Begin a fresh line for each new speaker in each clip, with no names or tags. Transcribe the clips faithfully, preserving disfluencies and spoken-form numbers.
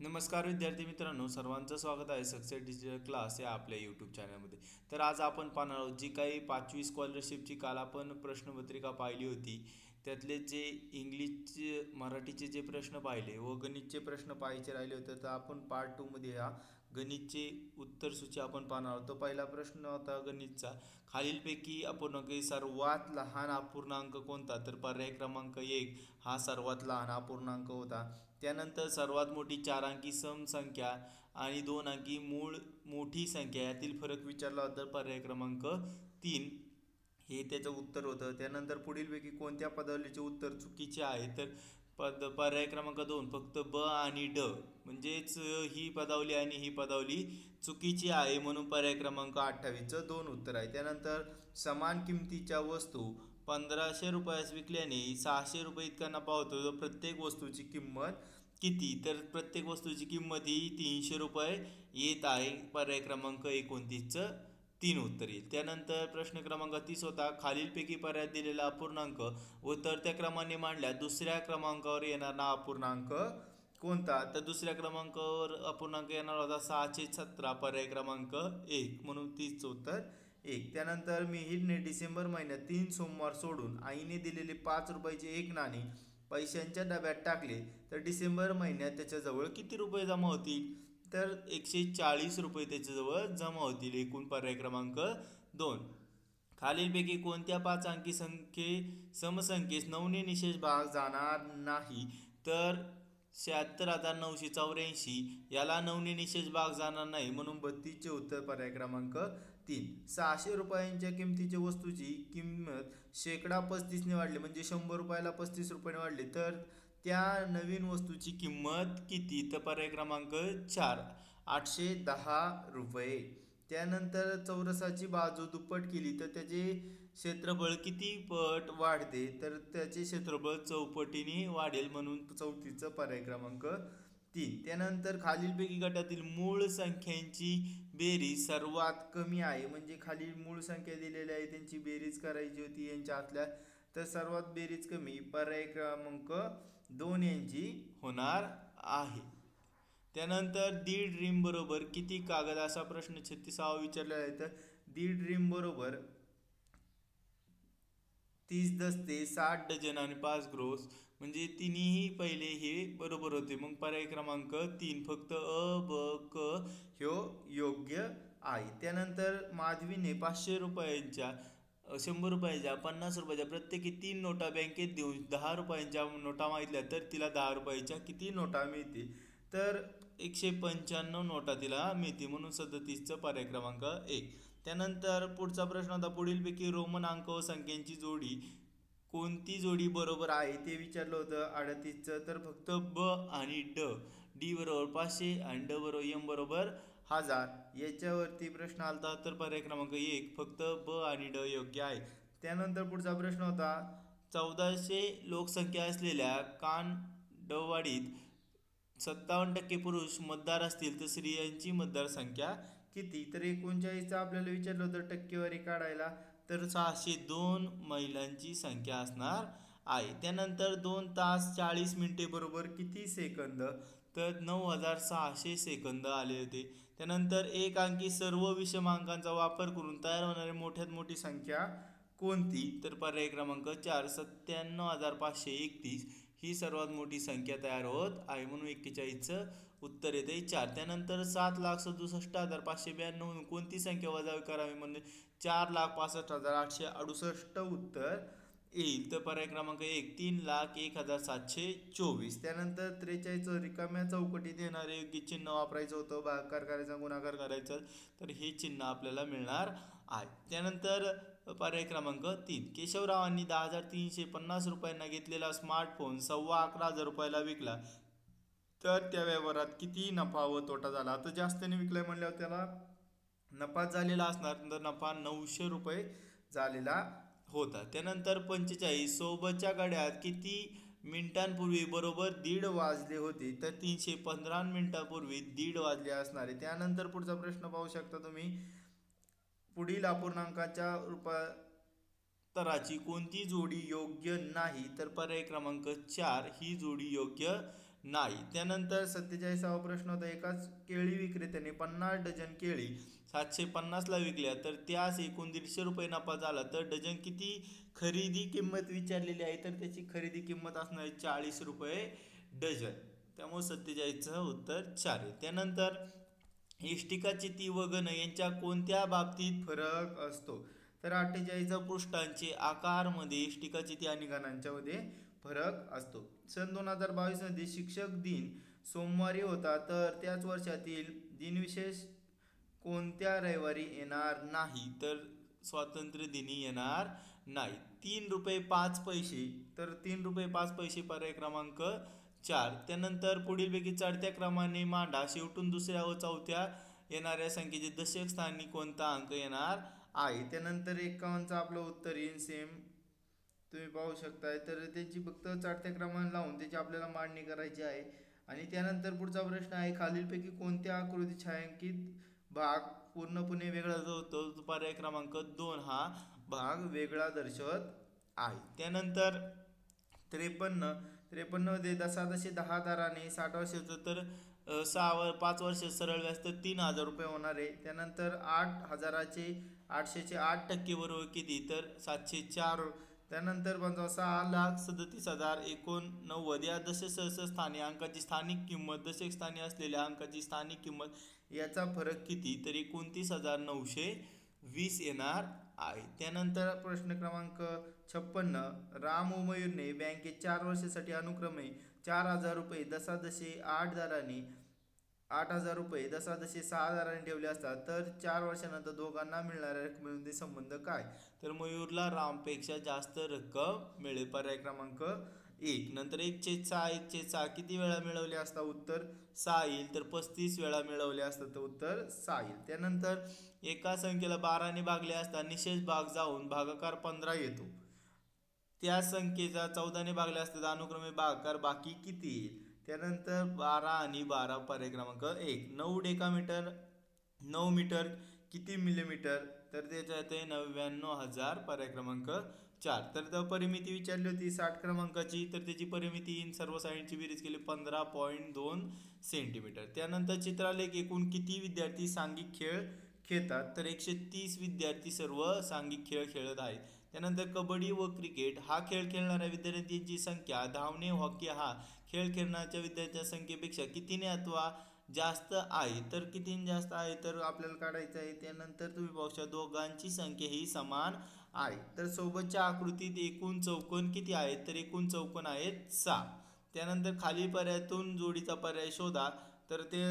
नमस्कार विद्यार्थी मित्रांनो, सर्वांचं स्वागत आहे सक्सेस डिजिटल क्लास या आपल्या यूट्यूब चॅनलमध्ये. तर आज आपण पाहणार आहोत जी काही पाचवी स्कॉलरशिपची काल आपण प्रश्नपत्रिका पाहिली होती, त्यातले जे इंग्लिशचे मराठीचे जे प्रश्न पाहिले व गणितचे प्रश्न पाहायचे राहिले होते, तर आपण पार्ट टूमध्ये ह्या गणितचे उत्तरसूची आपण पाहणार आहोत. तो पहिला प्रश्न होता गणितचा, खालीलपैकी अपूर्णांक सर्वात लहान अपूर्णांक कोणता? तर पर्याय क्रमांक एक हा सर्वात लहान अपूर्णांक होता. त्यानंतर सर्वात मोठी चार अंकी सम संख्या आणि दोन अंकी मूळ मोठी संख्या यातील फरक विचारला होता. पर्याय क्रमांक तीन हे त्याचं उत्तर होतं. त्यानंतर पुढीलपैकी कोणत्या पदावलीचे उत्तर चुकीचे आहे? तर पद पर्याय क्रमांक दोन फक्त ब आणि ड म्हणजेच ही पदावली आणि ही पदावली चुकीची आहे, म्हणून पर्याय क्रमांक अठ्ठावीसचं दोन उत्तर आहे. त्यानंतर समान किमतीच्या वस्तू पंधराशे रुपयास विकल्याने सहाशे रुपये इतका नफा होतो, तर प्रत्येक वस्तूची किंमत किती? तर प्रत्येक वस्तूची किंमत ही तीनशे रुपये येत आहे. पर्याय क्रमांक एकोणतीसचं तीन उत्तर येईल. त्यानंतर प्रश्न क्रमांक तीस होता, खालीलपैकी पर्याय दिलेला अपूर्णांक व तरत्या क्रमाने मांडल्या दुसऱ्या क्रमांकावर येणारा अपूर्णांक कोणता? तर दुसऱ्या क्रमांकावर अपूर्णांक येणार होता सहाशे सतरा. पर्याय क्रमांक एक, म्हणून तीसचं उत्तर एक. त्यानंतर मिहिरने डिसेंबर महिन्यात तीन सोमवार सोडून आईने दिलेले पाच रुपयाचे एक नाणे पैशांच्या डब्यात टाकले, तर डिसेंबर महिन्यात त्याच्याजवळ किती रुपये जमा होतील? तर एकशे चाळीस रुपये त्याच्याजवळ जमा होतील एकूण. पर्याय क्रमांक दोन. खालीलपैकी कोणत्या पाच अंकी संख्ये समसंख्येस नऊने निशेष भाग जाणार नाही? तर शहात्तर हजार नऊशे चौऱ्याऐंशी याला नऊने निशेष भाग जाणार नाही, म्हणून बत्तीसचे उत्तर. पर्याय क्रमांक तीन. सहाशे रुपयांच्या किमतीच्या वस्तूची किंमत शेकडा पस्तीसने वाढली, म्हणजे शंभर रुपयाला पस्तीस रुपयाने वाढली, तर त्या नवीन वस्तूची किंमत किती? तर पर्याय क्रमांक चार, आठशे दहा रुपये. त्यानंतर चौरसाची बाजू दुप्पट केली तर त्याचे क्षेत्रफळ किती पट वाढते? तर त्याचे क्षेत्रफळ चौपटीने वाढेल, म्हणून चौतीसचं पर्याय क्रमांक तीन. त्यानंतर खालीलपैकी गटातील मूळ संख्यांची बेरीज सर्वात कमी आहे, म्हणजे खालील मूळ संख्या दिलेल्या आहे त्यांची बेरीज करायची होती यांच्या आतल्या, तर सर्वात बेरीज कमी पर्याय क्रमांक दोन यांची होणार आहे. त्यानंतर दीड रिम बरोबर किती कागद असा प्रश्न छत्तीसावा विचारलेला आहे. तर दीड रिम बरोबर तीस दस्ते, साठ डझन आणि पाच ग्रोस, म्हणजे तिन्ही पहिले हे बरोबर होते, मग पर्याय क्रमांक तीन फक्त अ ब क ह्यो योग्य आहे. त्यानंतर माधवीने पाचशे रुपयांच्या शंभर रुपयाच्या पन्नास रुपयाच्या प्रत्येकी तीन नोटा बँकेत देऊन दहा रुपयांच्या नोटा मागितल्या, तर तिला दहा रुपयाच्या किती नोटा मिळतील? तर एकशे पंच्याण्णव नोटा तिला मिळतील, म्हणून सदतीसचं पर्याय क्रमांक एक. त्यानंतर पुढचा प्रश्न होता, पुढीलपैकी रोमन अंक व संख्यांची जोडी कोणती जोडी बरोबर आहे ते विचारलं होतं अडतीसचं. तर फक्त ब आणि ड, डी बरोबर पाचशे आणि ड बरोबर एम बरोबर हजार याच्यावरती प्रश्न आलता, तर पर्याय क्रमांक एक फक्त ब आणि ड योग्य आहे. त्यानंतर पुढचा प्रश्न होता, चौदाशे लोकसंख्या असलेल्या कानडवाडीत सत्तावन्न टक्के पुरुष मतदार असतील, तर स्त्रियांची मतदारसंख्या किती? तर एकोणचाळीसचा आपल्याला विचारलं होतं टक्केवारी काढायला, तर सहाशे दोन महिलांची संख्या असणार आहे. त्यानंतर दोन तास चाळीस मिनिटे बरोबर किती सेकंद? तर नऊ हजार सहाशे सेकंद आले होते. त्यानंतर एक अंकी सर्व विषम अंकांचा वापर करून तयार होणारी मोठ्यात मोठी संख्या कोणती? तर पर्याय क्रमांक चार, सत्त्याण्णव हजार पाचशे एकतीस ही सर्वात मोठी संख्या तयार होत आहे, म्हणून एक्केचाळीसचं उत्तर येते चार. त्यानंतर सात लाख सदुसष्ट हजार पाचशे ब्याण्णव कोणती संख्या वजा करावी? म्हणजे चार लाख पासष्ट हजार आठशे अडुसष्ट उत्तर येईल, तर पर्याय क्रमांक एक तीन लाख एक हजार सातशे चोवीस. त्यानंतर त्रेचाळीस रिकाम्या चौकटीत येणारे योग्य चिन्ह वापरायचं होतं, भागाकार करायचा गुणाकार करायचा, तर हे चिन्ह आपल्याला मिळणार आहे. त्यानंतर पर्याय क्रमांक तीन, केशवरावांनी दहा हजार तीनशे पन्नास रुपयांना घेतलेला स्मार्टफोन सव्वा अकरा हजार रुपयाला विकला, तर त्या व्यवहारात किती नफा व तोटा झाला? तर जास्तने विकलाय म्हणल्यावर त्याला नफा झालेला असणार, तर नफा नऊशे रुपये झालेला होता. त्यानंतर पंचेचाळीस सोबतच्या घड्याळात किती मिनिटांपूर्वी बरोबर दीड वाजले होते? तर तीनशे पंधरा मिनिटांपूर्वी दीड वाजले असणार आहे. त्यानंतर पुढचा प्रश्न पाहू शकता तुम्ही, पुढील अपूर्णांकाच्या रूपांतराची कोणती जोडी योग्य नाही? तर पर्याय क्रमांक चार ही जोडी योग्य नाही. त्यानंतर सत्तेचाळीसावा प्रश्न होता, एकाच केळी विक्रेत्याने पन्नास डझन केळी सातशे पन्नासला विकल्या तर त्यास एकूण दीडशे रुपये नफा झाला, तर डझन किती खरेदी किंमत विचारलेली आहे, तर त्याची खरेदी किंमत असणार आहे चाळीस रुपये डझन. त्यामुळे सत्तेचाळीसचं उत्तर चार आहे. त्यानंतर इष्टिकाची ती व घन यांच्या कोणत्या बाबतीत फरक असतो, तर अठ्ठेचाळीस पृष्ठांचे आकारमध्ये इष्टिकाची ती आणि घनांच्या मध्ये फरक असतो. सन दोन हजार बावीस मध्ये शिक्षक दिन सोमवारी होता, तर त्याच वर्षातील दिनविशेष कोणत्या रविवारी येणार नाही, तर स्वातंत्र्य दिनी येणार नाही. तीन रुपये पाच पैसे, तर तीन रुपये पाच पैसे पर्याय क्रमांक चार. त्यानंतर पुढीलपैकी चढत्या क्रमाने मांडा, शेवटून दुसऱ्या व चौथ्या येणाऱ्या संख्येचे दशक स्थानी कोणता अंक येणार आहे. त्यानंतर एकावन्नचं आपलं उत्तर येईल सेम, तुम्ही पाहू शकताय. तर त्याची फक्त चढत्या क्रमाने लावून त्याची आपल्याला मांडणी करायची आहे. आणि त्यानंतर पुढचा प्रश्न आहे, खालीलपैकी कोणत्या आकृती छायांकित भाग पूर्णपणे वेगळा होतो, पर्याय क्रमांक दोन हा भाग वेगळा दर्शवत आहे. त्यानंतर त्रेपन्न त्रेपन्न मध्ये दशादशे दहा दराने साठ वर्षाचं तर सहा पाच वर्ष सरळ व्याज तर तीन हजार रुपये होणार आहे. त्यानंतर आठ हजाराचे आठशेचे आठ टक्के बरोबर किती, तर सातशे चार. त्यानंतर पंचावन्न सहा लाख सदतीस हजार एकोणनव्वद या दशसहस्र स्थानी अंकाची स्थानिक किंमत दशक स्थानी असलेल्या अंकाची स्थानिक किंमत याचा फरक किती, तर एकोणतीस हजार नऊशे वीस येणार आहे. त्यानंतर प्रश्न क्रमांक छप्पन्न, राम व मयूरने बँकेत चार वर्षासाठी अनुक्रमे चार हजार रुपये दशादशे आठ दराने आठ हजार रुपये दशादशे सहा दराने ठेवले असतात, तर चार वर्षानंतर दोघांना मिळणाऱ्या रकमेमध्ये संबंध काय, तर मयूरला रामपेक्षा जास्त रक्कम मिळेल, पर्याय क्रमांक एक. नंतर एक छेद सहा एक छेद सहा किती वेळा मिळवले असता, उत्तर सहा येईल, तर पस्तीस वेळा मिळवले असतात, तर उत्तर सहा येईल. त्यानंतर एका संख्येला बाराने भागले असता निशेष भाग जाऊन भागाकार पंधरा येतो, त्या संख्येचा चौदाने भागले असतात अनुक्रमे भागाकार बाकी किती येईल. त्यानंतर बारा आणि बारा पर्याय क्रमांक एक. नऊ डेकामीटर नऊ मीटर किती मिलीमीटर, तर त्याच्यात आहे नव्याण्णव हजार, पर्याय क्रमांक चार. तर त्या परिमिती विचारली होती साठ क्रमांकाची, तर त्याची परिमिती इन सर्व साईडची बेरीज केली पंधरा पॉईंट दोन सेंटीमीटर. त्यानंतर चित्रालेख एकूण किती विद्यार्थी सांघिक खेळ खेळतात, तर एकशे तीस विद्यार्थी सर्व सांघिक खेळ खेळत आहेत. त्यानंतर कबड्डी व क्रिकेट हा खेळ खेळणाऱ्या विद्यार्थ्यांची संख्या धावणे हॉकी हा खेळ खेळण्याच्या विद्यार्थ्यांच्या संख्येपेक्षा कितीने अथवा जास्त आहे, तर कितीने जास्त आहे, तर आपल्याला काढायचं आहे. त्यानंतर तुम्ही पाहू शकता दोघांची संख्या ही समान आहे. तर सोबतच्या आकृतीत एकूण चौकोन किती आहेत, तर एकूण चौकोन आहेत सहा. त्यानंतर खाली पर्यायातून जोडीचा पर्याय शोधा, तर ते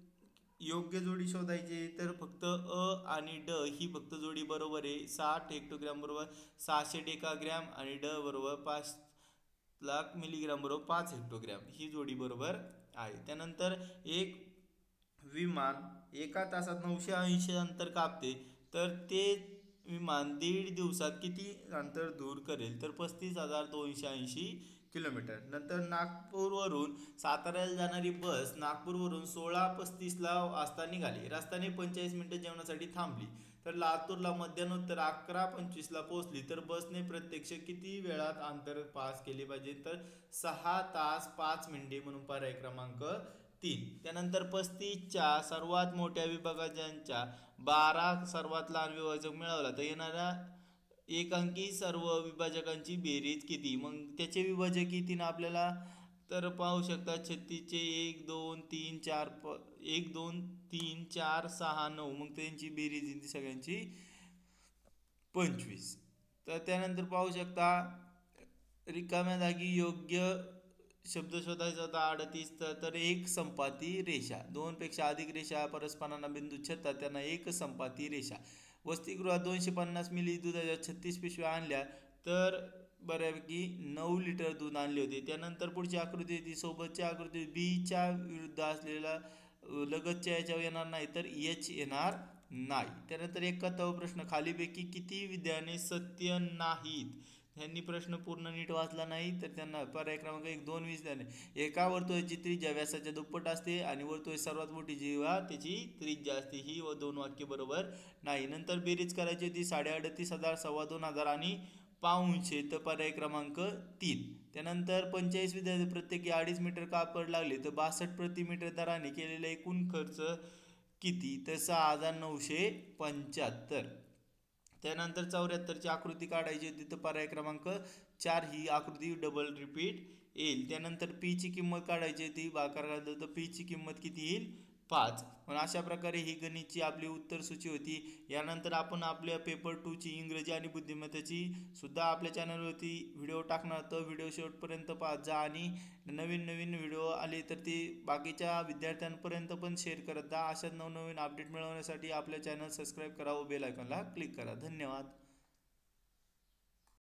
योग्य जोडी शोधायची, तर फक्त अ आणि ड ही फक्त जोडी बरोबर आहे. साठ हेक्टोग्रॅम बरोबर सहाशे डेकाग्रॅम आणि ड बरोबर पाच लाख मिलीग्राम बरोबर पाच हेक्टोग्रॅम ही जोडी बरोबर आहे. त्यानंतर एक विमान एका तासात नऊशे ऐंशी अंतर कापते, तर ते विमान दीड दिवसात किती अंतर दूर करेल, तर पस्तीस हजार दोनशे ऐंशी किलोमीटर. नंतर नागपूरवरून साताऱ्याला जाणारी बस नागपूरवरून सोळा पस्तीसला वाजता निघाली, रस्त्याने पंचेचाळीस मिनिटं जेवणासाठी थांबली, तर लातूरला मध्यानंतर अकरा पंचवीसला पोहोचली, तर बसने प्रत्यक्ष किती वेळात अंतर पास केले पाहिजे, तर सहा तास पाच मिनिटे, म्हणून पर्याय क्रमांक तीन. त्यानंतर पस्तीसच्या सर्वात मोठ्या विभाजकांच्या बारा सर्वात लहान विभाजक मिळवला, तर येणाऱ्या एक अंकी सर्व विभाजकांची बेरीज किती, मग त्याचे विभाजक किती ना आपल्याला, तर पाहू शकता छत्तीसचे एक दोन तीन चार प एक दोन तीन चार सहा नऊ, मग त्यांची बेरीज येते सगळ्यांची पंचवीस. तर त्यानंतर पाहू शकता रिकाम्या जागी योग्य शब्द शोधायचा होता अडतीस, तर एक संपाती रेषा, दोन पेक्षा अधिक रेषा परस्परांना बिंदू छेदतात त्यांना एक संपाती रेषा. वसतिगृहात दोनशे पन्नास मिली दुधाच्या छत्तीस पिशव्या आणल्या, तर बऱ्यापैकी नऊ लिटर दूध आणले होते. त्यानंतर पुढची आकृती होती, सोबतच्या आकृती बीच्या विरुद्ध असलेला लगतच्या याच्यावर येणार नाही, तर एच येणार नाही. त्यानंतर एकाहत्तरावा प्रश्न, खालीपैकी किती विद्याने सत्य नाहीत, यांनी प्रश्न पूर्ण नीट वाचला नाही, तर त्यांना पर्याय क्रमांक एक दोन वीस झाले. एका वर्तुळाची त्रिज्या व्यासाच्या दुप्पट असते आणि वर्तुळ सर्वात मोठी जीवा त्याची त्रिज्या असते, ही व दोन वाक्य बरोबर नाही. नंतर बेरीज करायची होती साडे अडतीस हजार सव्वा दोन हजार आणि पाऊण छेद पर्याय क्रमांक तीन. त्यानंतर पंचेचाळीस विद्यार्थी प्रत्येकी अडीच मीटर कापड लागले तर बासष्ट प्रति मीटर दराने केलेला एकूण खर्च किती? तर सहा हजार नऊशे पंच्याहत्तर. त्यानंतर चौऱ्याहत्तरची आकृती काढायची होती तर पर्याय क्रमांक चार ही आकृती डबल रिपीट येईल. त्यानंतर पी ची किंमत काढायची होती, भागाकार काढलं तर पी ची किंमत किती येईल? पाच. पण अशा प्रकारे ही गणितची आपली उत्तर सूची होती. यानंतर आपण आपल्या पेपर टू ची इंग्रजी आणि बुद्धिमत्तेची सुद्धा आपल्या चॅनलवरती व्हिडिओ टाकणार, तर व्हिडिओ शेवटपर्यंत पाहत जा आणि नवीन नवीन व्हिडिओ आले तर ते बाकीच्या विद्यार्थ्यांपर्यंत पण शेअर करत जा. अशाच नवनवीन अपडेट मिळवण्यासाठी आपल्या चॅनल सबस्क्राईब करा व बेल आयकॉनला क्लिक करा. धन्यवाद.